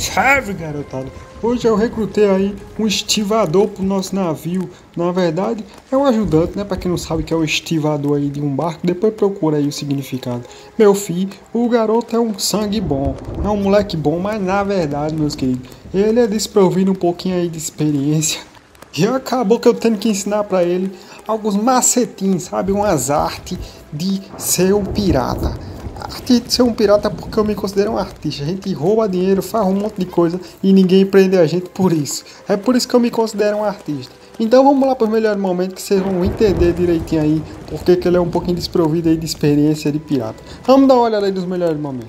Salve, garotada! Hoje eu recrutei aí um estivador pro nosso navio. Na verdade, é um ajudante, né? Pra quem não sabe o que é o estivador aí de um barco, depois procura aí o significado. Meu filho, o garoto é um sangue bom, é um moleque bom, mas na verdade, meus queridos, ele é desprovido um pouquinho aí de experiência. E acabou que eu tenho que ensinar pra ele alguns macetinhos, sabe? Umas artes de ser um pirata. Arte de ser um pirata porque eu me considero um artista. A gente rouba dinheiro, faz um monte de coisa e ninguém prende a gente por isso. É por isso que eu me considero um artista. Então vamos lá para os melhores momentos que vocês vão entender direitinho aí porque que ele é um pouquinho desprovido aí de experiência de pirata. Vamos dar uma olhada aí nos melhores momentos.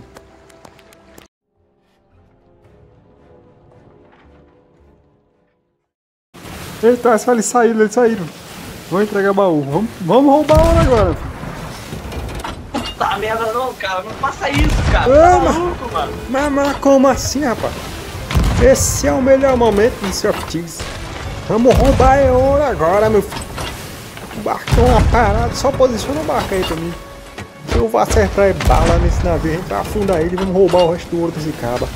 Eita, só eles saíram. Vou entregar baú. Vamos roubar a hora agora, filho. Tá merda não, cara, não faça isso, cara. Tá maluco, mano. Mas como assim, rapaz? Esse é o melhor momento do Sea of Thieves. Vamos roubar a ouro agora, meu filho. O barco é uma parada, só posiciona o barco aí pra mim. Se eu vou acertar bala nesse navio, a gente vai afundar ele e vamos roubar o resto do ouro desse caba.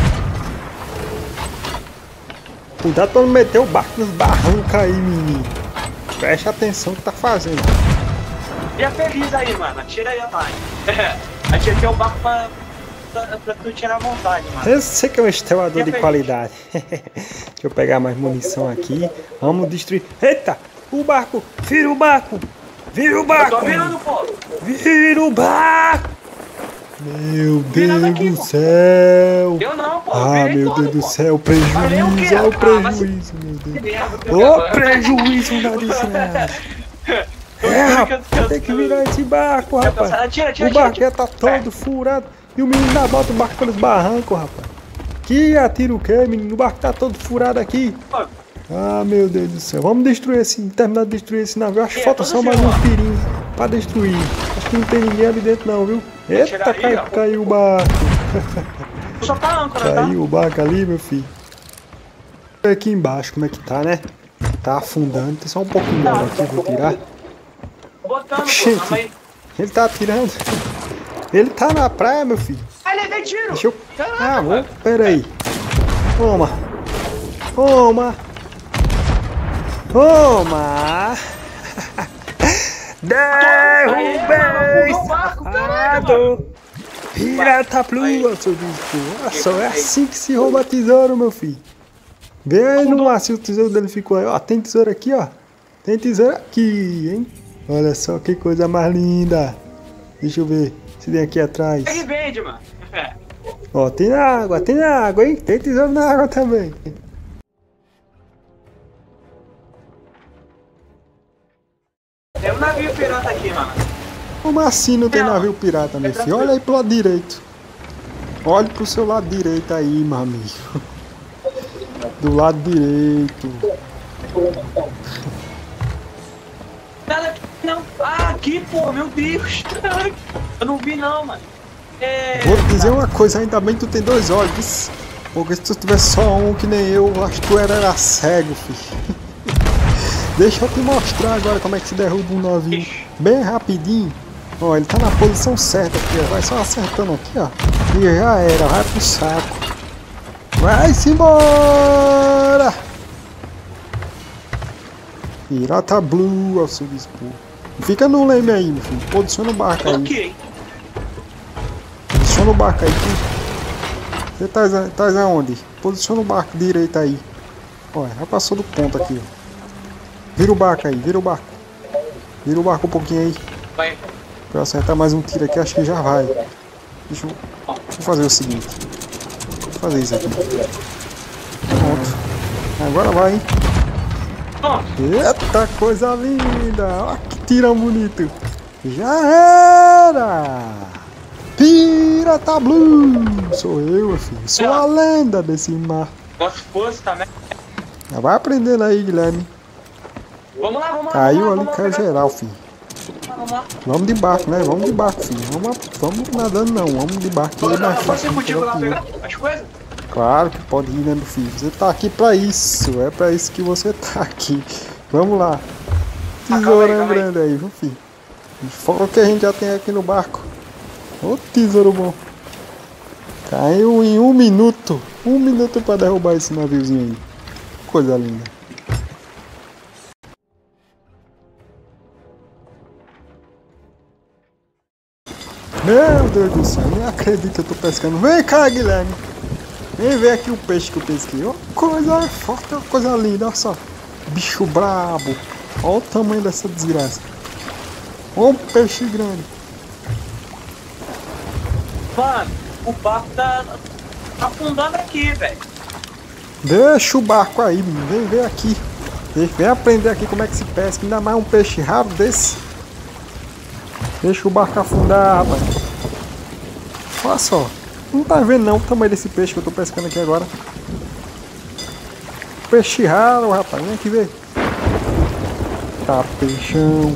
Cuidado pra não meter o barco nos barrancos aí, menino. Preste atenção no que tá fazendo. Fica feliz aí, mano. Atira aí a mais. Atira aqui o barco pra tu tirar a vontade, mano. Eu sei que é um estivador de qualidade. Deixa eu pegar mais munição aqui. Vamos destruir. Eita! O barco! Vira o barco! Vira o barco! Eu tô virando, pô! Vira o barco! Meu Deus aqui, do pô. céu! Eu não, pô. Ah, meu Deus do céu, o prejuízo! Valeu o quê? Olha o Ah, prejuízo, meu Deus! Ô, prejuízo na desgraça! É, rapaz, tem que virar esse barco, rapaz! O barco já tá todo furado e o menino ainda bota o barco pelos barrancos, rapaz! Que atira o quê, menino? O barco tá todo furado aqui! Ah, meu Deus do céu! Vamos destruir terminar de destruir esse navio. Acho que falta só mais um tirinho pra destruir. Acho que não tem ninguém ali dentro não, viu? Eita, caiu o barco! Só tá âncora, tá? Caiu o barco ali, meu filho. Olha aqui embaixo como é que tá, né? Tá afundando. Tem só um pouquinho de água aqui, vou tirar. Botando, Gente, pô, mas... ele tá atirando. Ele tá na praia, meu filho. Ah, levei tiro! Deixa eu... Caraca, vou... Pera aí. Toma. Toma. Toma. Derrubei, safado. Pirata plua, seu bispo. Olha só, é assim que se rouba tesouro, meu filho. Vê aí no mar se o tesouro dele ficou aí. Ó, tem tesouro aqui, ó. Tem tesouro aqui, hein? Olha só que coisa mais linda. Deixa eu ver se tem aqui atrás. Ele vende, mano. Ó, tem água, hein? Tem tesouro na água também. Tem um navio pirata aqui, mano. Como assim não tem navio pirata, meu filho? Olha aí pro lado direito. Olhe pro seu lado direito aí, meu amigo. Do lado direito. Nada aqui, não. Ah, aqui, pô, meu Deus. Eu não vi, não, mano. Vou te dizer uma coisa, ainda bem que tu tem dois olhos. Porque se tu tivesse só um que nem eu, acho que tu era cego, filho. Deixa eu te mostrar agora como é que se derruba um navio. Bem rapidinho. Ó, ele tá na posição certa aqui, ó. Vai só acertando aqui, ó. E já era, vai pro saco. Vai-se embora! Pirata Blue, ao seu dispor. Fica no leme aí, meu filho. Posiciona o barco aí. Ok. Posiciona o barco aí. Você tá aonde? Posiciona o barco direito aí. Olha, já passou do ponto aqui, ó. Vira o barco aí, vira o barco. Vira o barco um pouquinho aí. Vai. Pra eu acertar mais um tiro aqui, acho que já vai. Deixa eu fazer o seguinte. Vou fazer isso aqui. Pronto. Agora vai, hein? Eita, coisa linda! Olha que tirão bonito! Já era! Pirata Blue! Sou eu, filho. Sou a lenda desse mar. Gosto fosse também. Já vai aprendendo aí, Guilherme. Vamos lá, vamos lá. Caiu ali, caiu geral, filho. Vamos lá. Vamos de barco, né? Vamos de barco, filho. Vamos nadando não, vamos de barco. Posso ir contigo lá pegar as coisas? Claro que pode ir, né, meu filho? Você tá aqui pra isso. É pra isso que você tá aqui. Vamos lá. Tesourão grande aí, viu, filho? Fora o que a gente já tem aqui no barco. Ô, tesouro bom. Caiu em 1 minuto. Um minuto pra derrubar esse naviozinho aí. Coisa linda. Meu Deus do céu, nem acredito que eu tô pescando. Vem cá, Guilherme. Vem ver aqui o peixe que eu pesquei. Ó, coisa forte, ó, coisa linda, olha só. Bicho brabo. Olha o tamanho dessa desgraça. Ó, um peixe grande. Mano, o barco tá afundando aqui, velho. Deixa o barco aí, menino. Vem ver aqui. Vem aprender aqui como é que se pesca. Ainda mais um peixe raro desse. Deixa o barco afundar, rapaz. Olha só. Não tá vendo não o tamanho desse peixe que eu tô pescando aqui agora. Peixe raro, rapaz. Vem aqui ver. Tá, peixão.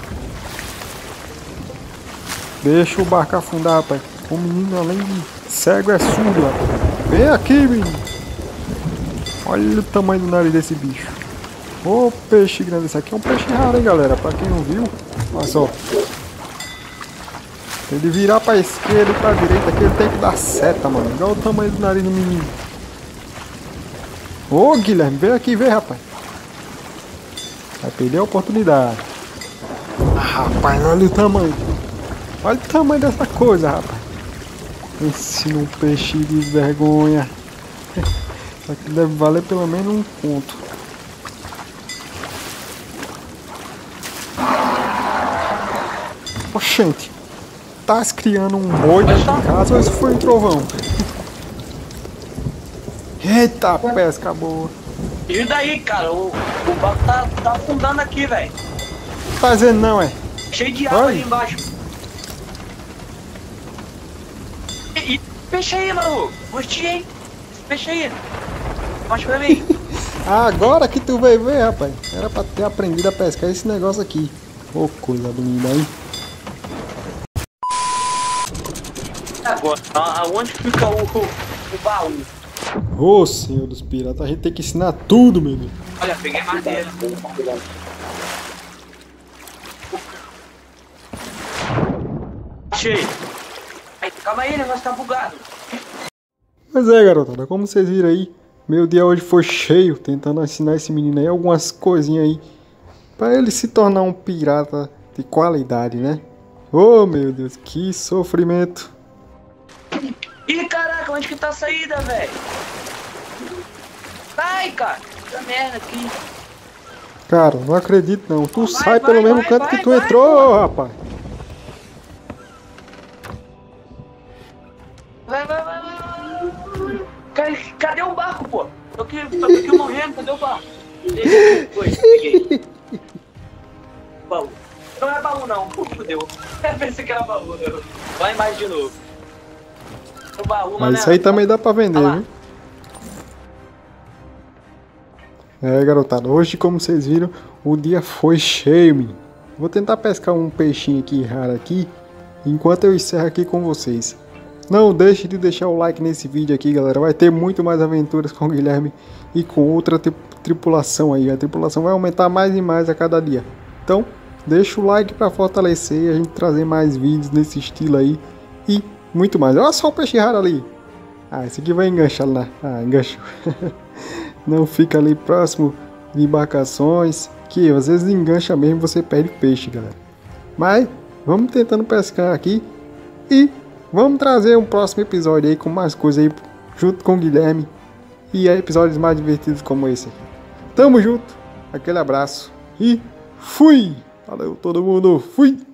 Deixa o barco afundar, rapaz. O menino, além de cego, é surdo, rapaz. Vem aqui, menino. Olha o tamanho do nariz desse bicho. Ô, peixe grande. Esse aqui é um peixe raro, hein, galera. Pra quem não viu, olha só. Se ele virar pra esquerda e pra direita aqui, ele tem que dar seta, mano. Igual o tamanho do nariz do menino. Ô, Guilherme, vem aqui ver, rapaz. Vai perder a oportunidade. Ah, rapaz, olha o tamanho. Olha o tamanho dessa coisa, rapaz. Ensina um peixe de vergonha. Isso aqui deve valer pelo menos um ponto. Oxente. Tá criando um boi dentro de casa ou isso foi um trovão? Eita, pesca boa. E daí, cara? O barco tá afundando aqui, velho. Tá dizendo não, é? Cheio de água aí embaixo. E peixe aí, mano. Gostei, hein? Peixe aí. Mostra pra mim. Agora que tu veio ver, rapaz. Era pra ter aprendido a pescar esse negócio aqui. Ô, coisa bonita aí. Agora, aonde fica o baú? Ô, senhor dos piratas, a gente tem que ensinar tudo, meu Deus. Olha, peguei madeira. Achei. Calma aí, o negócio tá bugado. Mas é, garotada, como vocês viram aí, meu dia hoje foi cheio, tentando ensinar esse menino aí algumas coisinhas aí, pra ele se tornar um pirata de qualidade, né? Ô, meu Deus, que sofrimento. Ih, caraca, onde que tá a saída, velho? Sai, cara. Essa merda aqui. Cara, não acredito não. Tu sai pelo mesmo canto que tu entrou, rapaz. Vai. Cadê o barco, pô? Tô aqui morrendo, cadê o barco? Peguei. Baú. Não é baú não, fudeu. Pensei que era baú. Vai embaixo de novo. O baú, mas isso aí também dá pra vender, viu? É, garotada, hoje, como vocês viram, o dia foi cheio, menino. Vou tentar pescar um peixinho aqui raro aqui, enquanto eu encerro aqui com vocês. Não deixe de deixar o like nesse vídeo aqui, galera. Vai ter muito mais aventuras com o Guilherme e com outra tripulação aí. A tripulação vai aumentar mais e mais a cada dia. Então, deixa o like para fortalecer e a gente trazer mais vídeos nesse estilo aí. E muito mais. Olha só o peixe raro ali. Ah, esse aqui vai enganchar lá. Ah, enganchou. Não fica ali próximo de embarcações, que às vezes engancha mesmo, você perde peixe, galera. Mas vamos tentando pescar aqui e vamos trazer um próximo episódio aí com mais coisas aí junto com o Guilherme e episódios mais divertidos como esse aqui. Tamo junto, aquele abraço e fui! Valeu todo mundo, fui!